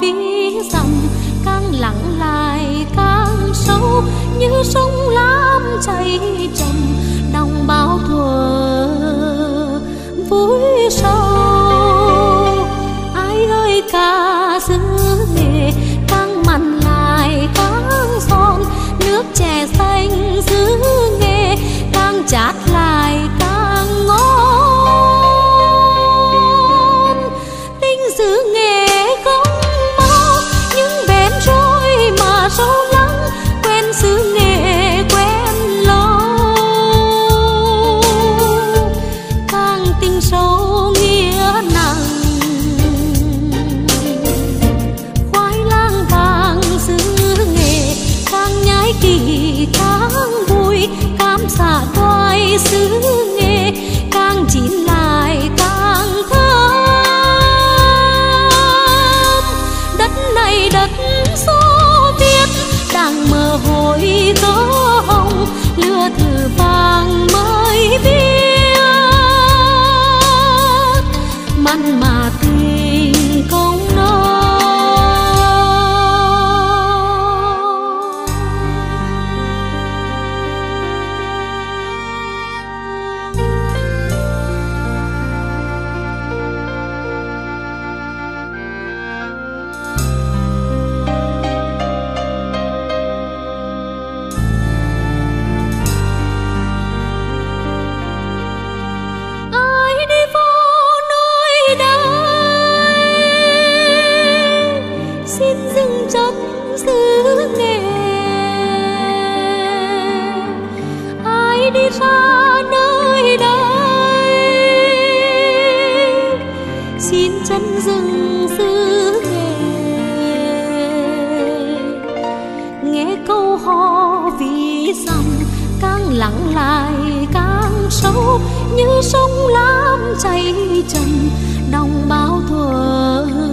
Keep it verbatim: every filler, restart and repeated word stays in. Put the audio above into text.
phía dầm, càng lặng lại càng sâu như sông lam chảy trầm, đồng bao thuở vui sầu. Ai ơi ca xứ Nghệ càng mặn lại càng son, nước chè xanh xứ Nghệ càng chát lại càng ngon. Tình xứ Nghệ không bao nhưng bén trôi mà sâu lắng, quen xứ Nghệ quen lâu, càng tình sâu nghĩa nặng. Khoai lang vàng xứ Nghệ càng nhái kỳ càng vui, cam xạ đoài xứ Nghệ càng chín lại càng thơm. Đất này đất Xô Viết đang mơ hội gỡ hồng, lửa thử vàng mới biết mặn mà tình công nông. Đi ra nơi đây xin chân rừng xứ Nghệ, nghe câu hò ví dặm càng lặng lại càng sâu như sông lam chảy trầm, đồng bao thuở